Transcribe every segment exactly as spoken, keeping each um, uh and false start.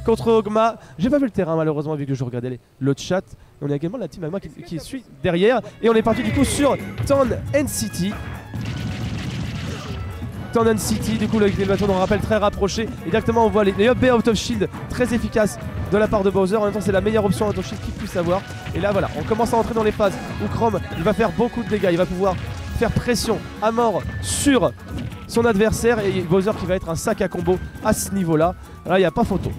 contre Ogma. J'ai pas vu le terrain malheureusement vu que je regardais les, le chat. On a également la team Magma qui, qui suit derrière. Et on est parti du coup sur Town N City. Town N City, du coup avec des bâtons on rappelle très rapprochés. Et directement on voit les, les up B out of shield très efficaces de la part de Bowser. En même temps c'est la meilleure option out of shield qu'il puisse avoir. Et là voilà, on commence à entrer dans les phases où Chrome il va faire beaucoup de dégâts. Il va pouvoir faire pression à mort sur son adversaire. Et Bowser qui va être un sac à combo à ce niveau là. Là il n'y a pas photo.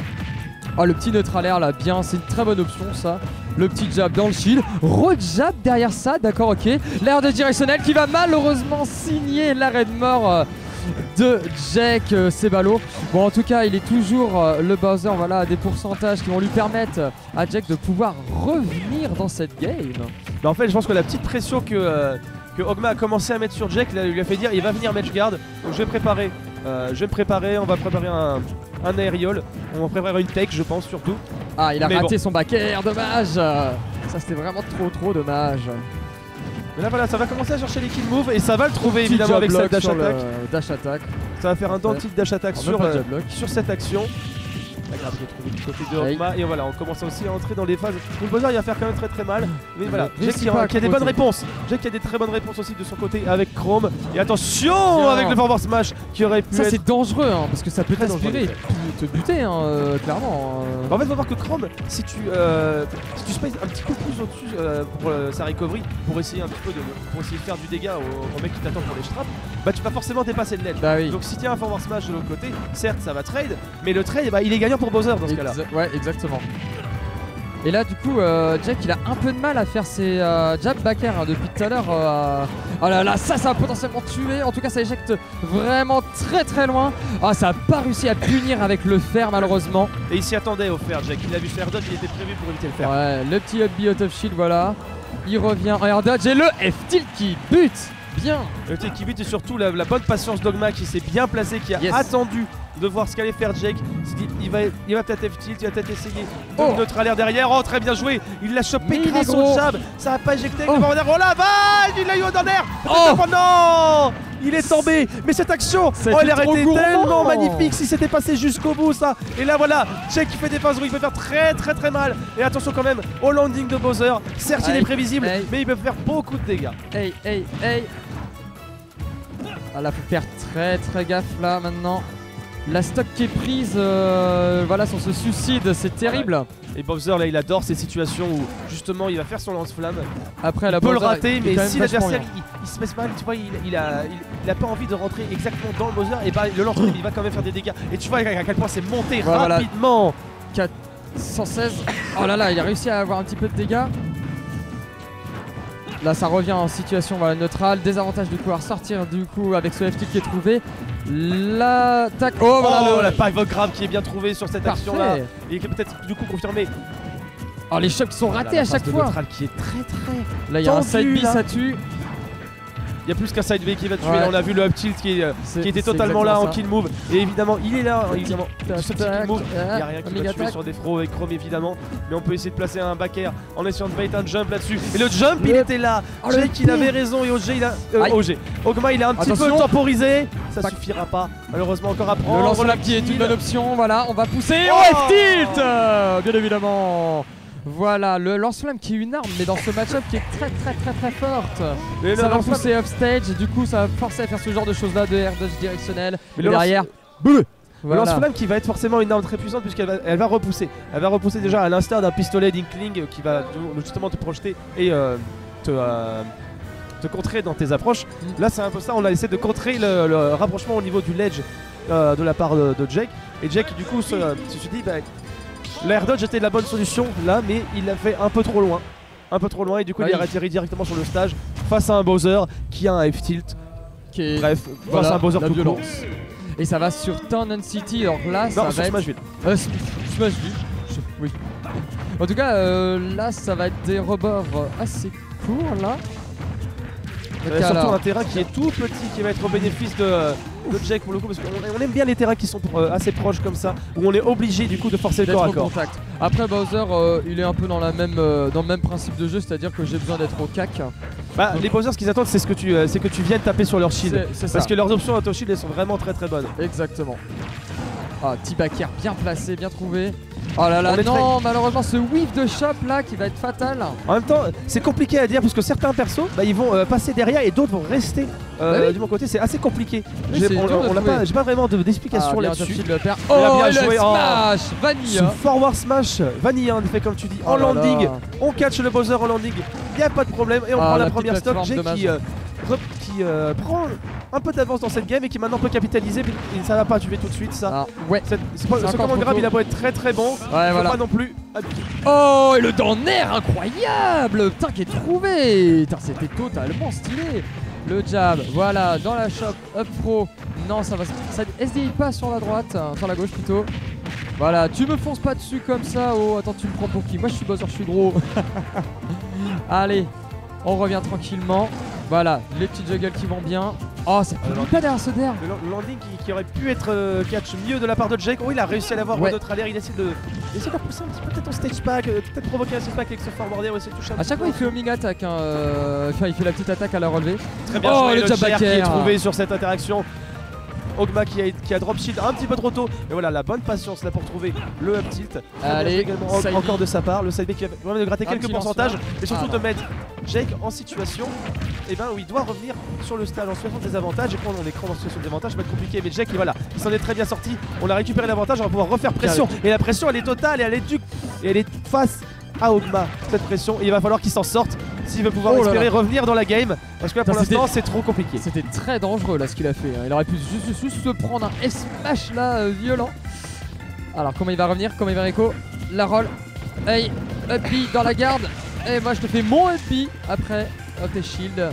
Oh le petit neutral air là, bien, c'est une très bonne option ça. Le petit jab dans le shield, re-jab derrière ça, d'accord, ok. L'air de directionnel qui va malheureusement signer l'arrêt de mort de Jake euh, Sebalo. Bon en tout cas il est toujours euh, le Bowser, voilà, à des pourcentages qui vont lui permettre à Jake de pouvoir revenir dans cette game. Mais en fait je pense que la petite pression que, euh, que Ogma a commencé à mettre sur Jake là, lui a fait dire il va venir match guard. Donc je vais préparer, euh, je vais me préparer, on va préparer un... un aériol, on va préparer une tech je pense surtout. Ah il a mais raté bon. son back air, dommage. Ça c'était vraiment trop trop dommage. Mais là voilà, ça va commencer à chercher les kill moves et ça va le trouver évidemment avec cette dash attack. Dash attack. Ça va faire un dent tilt dash attack sur, euh, sur cette action. La grave de trouver du côté de Ogma et voilà, on commence aussi à entrer dans les phases où le Bowser il va faire quand même très très mal. Mais voilà, Jake qui, a, qui a des bonnes réponses. Jake qui a des très bonnes réponses aussi de son côté avec Chrome. Et attention Bien. avec le forward smash qui aurait pu ça être... c'est dangereux hein, parce que ça peut t'inspirer, te buter hein, euh, clairement. En fait, il faut voir que Chrome, si tu, euh, si tu spaces un petit peu plus au-dessus euh, pour euh, sa recovery, pour essayer un petit peu de, pour essayer de faire du dégât au, au mec qui t'attend pour les straps, bah tu vas forcément dépasser le ledge. Bah oui. Donc si tu as un forward smash de l'autre côté, certes ça va trade, mais le trade, bah, il est gagnant pour Bowser dans ce cas-là. Ouais, exactement. Et là du coup euh, Jack il a un peu de mal à faire ses euh, jab back air hein, depuis tout à l'heure. Euh... Oh là là, ça ça va potentiellement tuer. En tout cas ça éjecte vraiment très très loin. Ah ça a pas réussi à punir avec le fer malheureusement. Et il s'y attendait au fer Jack, il a vu faire dodge, il était prévu pour éviter le fer. Ouais, le petit up B out of shield voilà. Il revient en air dodge et le F-tilt qui bute. Bien. Le tilt qui bute et surtout la, la bonne patience d'Ogma qui s'est bien placé, qui a yes. attendu de voir ce qu'allait faire Jake. Il va, il va peut-être F-tilt, il va peut-être essayer de oh. neutral air derrière. Oh très bien joué, il l'a chopé grâce au jab. Ça a pas éjecté, oh. le oh la vache, il l'a eu dans l'air. Oh. oh non, il est tombé. Mais cette action, oh, elle aurait été tellement magnifique si c'était passé jusqu'au bout ça. Et là voilà, Jake qui fait des phases où il peut faire très très très mal. Et attention quand même au landing de Bowser. Certes hey. il est prévisible, hey. mais il peut faire beaucoup de dégâts. Hey hey hey. Ah là faut faire très très gaffe là maintenant. La stock qui est prise euh, voilà sur ce suicide c'est terrible. Ouais. Et Bowser là il adore ces situations où justement il va faire son lance-flamme. Après il la peut Bowser, le rater il mais si l'adversaire il, il se met mal, tu vois il, il, a, il, il a pas envie de rentrer exactement dans le Bowser et bah le lance-flamme il va quand même faire des dégâts. Et tu vois à quel point c'est monté voilà, rapidement. quatre cent seize. Oh là là il a réussi à avoir un petit peu de dégâts. Là ça revient en situation voilà, neutrale, désavantage de pouvoir sortir du coup avec ce F-tilt qui est trouvé. L'attaque. Oh, voilà oh le... la pivot grab qui est bien trouvée sur cette action là. Et qui est peut-être du coup confirmé. Oh les chocs qui sont ratés voilà, à chaque fois. Qui est très très. Là il y a un side B, ça tue. Il y a plus qu'un side B qui va tuer. Ouais. Là on a vu le up tilt qui, est, qui était totalement là ça. en kill move. Et évidemment il est là évidemment. Ce petit kill move. Il n'y a rien qui va tuer sur des throws avec Chrome évidemment. Mais on peut essayer de placer un back air en essayant de bait un jump là-dessus. Et le jump le... il était là. Oh, Jake il avait raison et O G il a. Euh, O G. Ogma il a un petit Attention. peu temporisé. Ça Pac. suffira pas. Malheureusement encore à prendre. Le lance-flamme qui est une bonne option. Voilà on va pousser. Oh, F-tilt euh, bien évidemment. Voilà, le lance-flamme qui est une arme, mais dans ce match-up qui est très très très très forte. Mais ça va pousser off-stage, et du coup ça va forcer à faire ce genre de choses-là, de air dodge directionnel. Mais derrière, bleu. Voilà. Le lance-flamme qui va être forcément une arme très puissante puisqu'elle va, elle va repousser. Elle va repousser déjà à l'instar d'un pistolet d'Inkling qui va justement te projeter et euh, te, euh, te contrer dans tes approches. Là c'est un peu ça, on a essayé de contrer le, le rapprochement au niveau du ledge euh, de la part de, de Jake. Et Jake du coup se, se suis dit bah, l'air dodge était la bonne solution là, mais il l'a fait un peu trop loin. Un peu trop loin et du coup oui. il a atterri directement sur le stage face à un Bowser qui a un F-tilt. Bref, voilà, face à un Bowser la tout violence. Court. Et ça va sur Town N City, donc là non, ça sur va Smashville. être... Euh, Smashville, oui. En tout cas, euh, là ça va être des rebords assez courts là. Il y a surtout un terrain qui est tout petit qui va être au bénéfice de, de Jake pour le coup parce qu'on on aime bien les terrains qui sont euh, assez proches comme ça où on est obligé du coup de forcer le corps à corps. Contact. Après Bowser euh, il est un peu dans, la même, euh, dans le même principe de jeu, c'est-à-dire que j'ai besoin d'être au cac. Bah Donc, les Bowser ce qu'ils attendent c'est ce que tu euh, c'est que tu viennes taper sur leur shield. C'est, c'est parce que leurs options auto shield elles sont vraiment très très bonnes. Exactement. Ah, petit backer bien placé, bien trouvé. Oh là là, non, très... malheureusement ce whiff de chop là qui va être fatal. En même temps, c'est compliqué à dire parce que certains persos, bah, ils vont euh, passer derrière et d'autres vont rester. Euh, bah oui. Du mon côté, c'est assez compliqué. Oui, j'ai on, on pas, pas vraiment d'explication ah, là-dessus. Le oh, bien joué. Le smash, oh, Vanilla. Forward smash, Vanilla en effet, comme tu dis, oh en là landing. Là. On catch le Bowser en landing, il n'y a pas de problème. Et on ah, prend la, la première stop. Jay qui, euh, qui euh, prend un peu d'avance dans cette game et qui maintenant peut capitaliser. Et ça va pas tuer tout de suite, ça. Ah, ouais. Ce command grab, il a beau être très très bon. Ouais, voilà. Pas non plus. Oh, et le down-air incroyable. Putain, qui est trouvé. Putain, c'était totalement stylé. Le jab, voilà, dans la shop, up pro. Non, ça va. Ça S D I pas sur la droite, hein, sur la gauche plutôt. Voilà, tu me fonces pas dessus comme ça. Oh, attends, tu me prends pour qui? Moi, je suis Bowser, je suis gros. Allez, on revient tranquillement. Voilà, les petits juggles qui vont bien. Oh, ça fait pas derrière ce der. Le landing qui, qui aurait pu être euh, catch mieux de la part de Jake. Oh, il a réussi à l'avoir ouais. Notre alerte. Il essaie de, il essaie de repousser un petit peu peut-être en stage pack, euh, peut-être provoquer un stage pack avec ce forwarder ou essayer de toucher un À chaque fois, il fait homing attack. Hein, euh, enfin, il fait la petite attaque à la relevée. Très bien oh, joué, le, le jab qui est trouvé sur cette interaction. Ogma qui a, qui a drop shield un petit peu trop tôt. Et voilà, la bonne patience là pour trouver le up tilt. Allez, également en, encore de sa part. Le side B qui va vraiment de gratter un quelques pourcentages. Et surtout ah, de mettre Jake en situation et ben, où il doit revenir sur le stage en situation de désavantage. Et quand on est écran en situation de désavantage, ça va être compliqué. Mais Jake, voilà, il s'en est très bien sorti. On a récupéré l'avantage, on va pouvoir refaire pression. Et la pression, elle est totale et elle est due. Et elle est face à Ogma, cette pression. Et il va falloir qu'il s'en sorte s'il veut pouvoir oh espérer revenir dans la game. Parce que là, pour l'instant, c'est trop compliqué. C'était très dangereux là ce qu'il a fait. Hein. Il aurait pu juste, juste se prendre un S-smash là euh, violent. Alors, comment il va revenir? Comment il va Rico? La roll. Hey, up B dans la garde. Et moi, je te fais mon up B après. Hop, tes shield.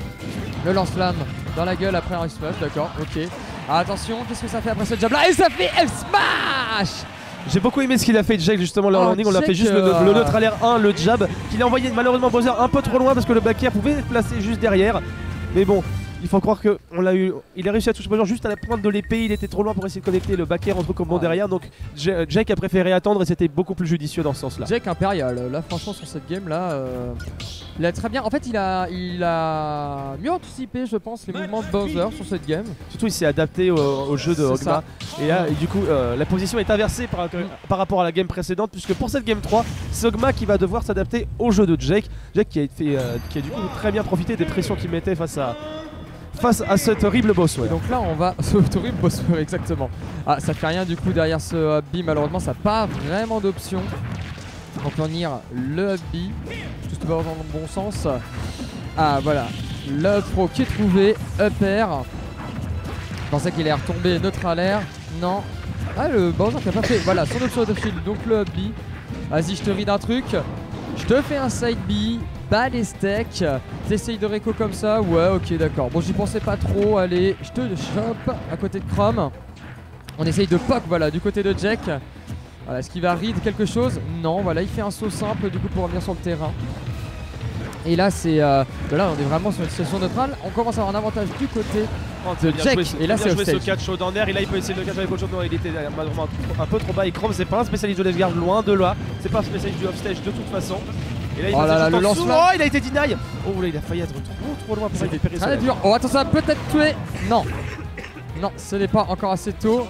Le lance-flamme dans la gueule après un smash. D'accord, ok. Ah, attention, qu'est-ce que ça fait après ce jab là? Et ça fait F-smash. J'ai beaucoup aimé ce qu'il a fait Jake justement le oh, landing, on l'a fait juste euh... le, le neutre à l'air un, le jab, qu'il a envoyé malheureusement Bowser un peu trop loin parce que le back air pouvait être placé juste derrière. Mais bon, il faut croire que on l'a eu, il a réussi à toucher Bowser juste à la pointe de l'épée, il était trop loin pour essayer de connecter le back air entre combos ouais. derrière, donc Jake a préféré attendre et c'était beaucoup plus judicieux dans ce sens là. Jake impérial, là franchement sur cette game là, euh, il a très bien, en fait il a, il a mieux anticipé je pense les mouvements de Bowser sur cette game. Surtout il s'est adapté au, au jeu de Ogma et, là, et du coup euh, la position est inversée par, par rapport à la game précédente puisque pour cette game trois c'est Ogma qui va devoir s'adapter au jeu de Jake. Jake qui a, fait, euh, qui a du coup très bien profité des pressions qu'il mettait face à face à cet horrible boss ouais. Donc là on va cet horrible boss exactement. Ah ça fait rien du coup derrière ce up B, malheureusement ça n'a pas vraiment d'option. On peut en venir le up B, juste pas dans le bon sens. Ah voilà, le up pro qui est trouvé, up air. Je pensais qu'il allait retomber neutre à l'air, non. Ah le Bowser qui a pas fait, voilà son option de shield, donc le up B. Vas-y je te ride un truc, je te fais un side B. Bas les steaks, t'essayes de réco comme ça, ouais ok d'accord. Bon j'y pensais pas trop, allez, je te chope à côté de Chrome. On essaye de poke voilà du côté de Jack. Voilà, est-ce qu'il va read quelque chose? Non, voilà, il fait un saut simple du coup pour revenir sur le terrain. Et là c'est, euh, là on est vraiment sur une situation neutrale, on commence à avoir un avantage du côté de Jack. Et là c'est joué ce catch chaud dans l'air, et là il peut essayer de le catch avec le chaud dans l'air, il était malheureusement un peu trop bas et Chrome c'est pas un spécialiste de l'F-guard loin de là, c'est pas un spécialiste du offstage de toute façon. Et là il, oh là là, le lance oh, il a été deny. Oh là il a failli être trop trop loin pour récupérer ça. Dur. Oh attends ça va peut-être tuer. Non. Non ce n'est pas encore assez tôt.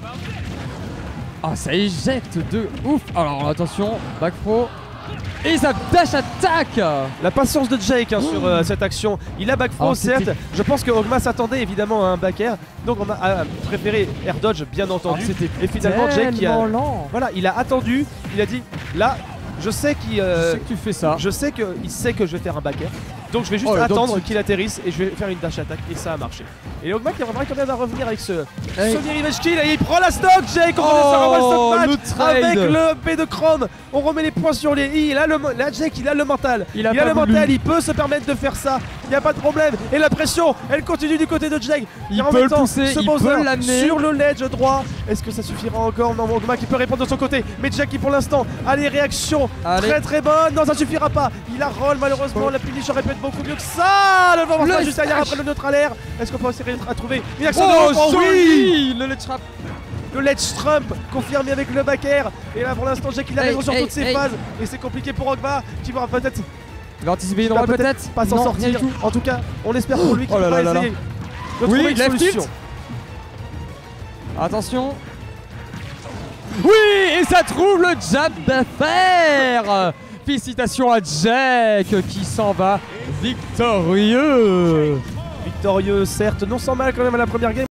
Ah oh, ça éjecte de ouf. Alors attention, back pro. Et ça dash attaque. La patience de Jake hein, sur euh, cette action. Il a back pro oh, certes. Je pense que Ogma s'attendait évidemment à un back air. Donc on a, a préféré air dodge bien entendu. Oh, et finalement Jake qui a, lent. Voilà, il a attendu. Il a dit là je sais qu'il euh, je sais que tu fais ça. Je sais qu'il sait que je vais faire un back air. Donc je vais juste oh, attendre qu'il atterrisse et je vais faire une dash attack et ça a marché. Et Ogma qui aimerait quand même à revenir avec ce hey. semi revenge kill et il prend la stock Jake. On oh, remet le stock match avec le B de Chrome. On remet les points sur les i. Il a le là Jake il a le mental. Il a, il a le voulu. mental, il peut se permettre de faire ça. Il n'y a pas de problème. Et la pression, elle continue du côté de Jake. Il peut le pousser, il peut l'amener sur le ledge droit. Est-ce que ça suffira encore? Non, Ogma qui peut répondre de son côté. Mais Jake qui pour l'instant a les réactions Allez. très très bonnes. Non, ça suffira pas. Il a roll malheureusement. Oh. La finish aurait pu être beaucoup mieux que ça. Ah, le moment juste derrière après le neutre à l'air. Est-ce qu'on peut essayer à trouver une action oh, de oh, oui le ledge trap. Le ledge trump confirmé avec le back air. Et là pour l'instant Jake il a raison hey, sur hey, toutes ses hey. phases. Et c'est compliqué pour Ogma qui va peut-être Il va anticiper une roll peut-être peut pas s'en sortir. En tout cas on espère pour lui qu'il oh va essayer là. de oui, trouver une solution. Attention. Oui, et ça trouve le jab d'affaire. Félicitations à Jack qui s'en va victorieux. Victorieux, certes, non sans mal quand même à la première game.